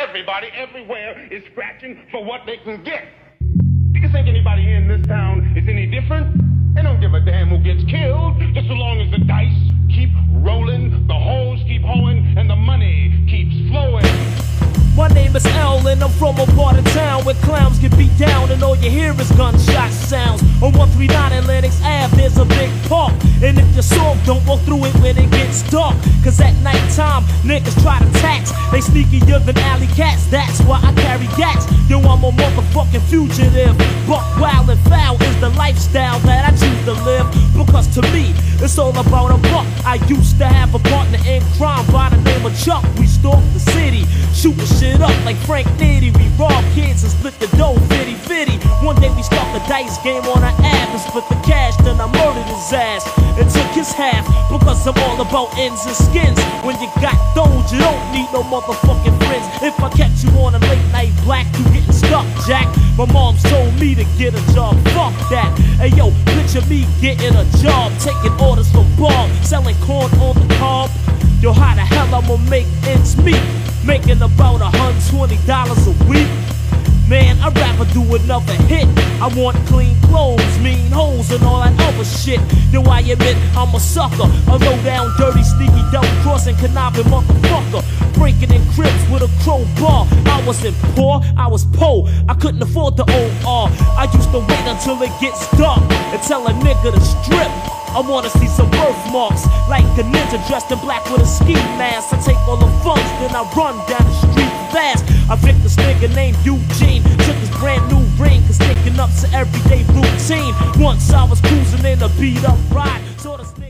everybody everywhere is scratching for what they can get. Do you think anybody here in this town is any different? They don't give a damn who gets killed, just so long as the dice keep rolling, the hoes keep hoeing, and the money keeps flowing. My name is L and I'm from a part of town where clowns get beat down and all you hear is gunshot sounds. On 139 Atlantic Ave there's a big park, and if you're soft don't walk through it when it gets dark, cause at night time niggas try to tax. They sneakier than alley cats, that's why I carry gats. Yo, I'm a motherfucking fugitive. Buck wild and foul is the lifestyle that I choose to live, because to me it's all about a buck. I used to have a partner in crime by the name of Chuck. We stalked the city, shooting shit up like Frank Nitty. We robbed kids and split the dough, fitty fitty. One day we stuck a dice game on an app and split the cash, then I murdered his ass and took his half, because I'm all about ends and skins. When you got those, you don't need no motherfucking friends. If I catch you on a late night black, you getting stuck, Jack. My mom's told me to get a job, fuck that. Hey yo, picture me getting a job, taking orders from Bob, selling corn on the cob. Yo, how the hell I'ma make ends meet? Making about $120 a week. Man, I'd rather do another hit. I want clean clothes, mean hoes, and all that other shit. Yo, I admit I'm a sucker, a low-down, dirty, sneaky, double-crossing, conniving motherfucker. Breaking in cribs with a crowbar. I wasn't poor, I was po'. I couldn't afford the OR. I used to wait until it gets dark and tell a nigga to strip. I wanna see some birthmarks, like a ninja dressed in black with a ski mask. I take all the funds, then I run down the street fast. I picked this nigga named Eugene, took his brand new ring, cause sticking up's an everyday routine. Once I was cruising in a beat up ride, saw the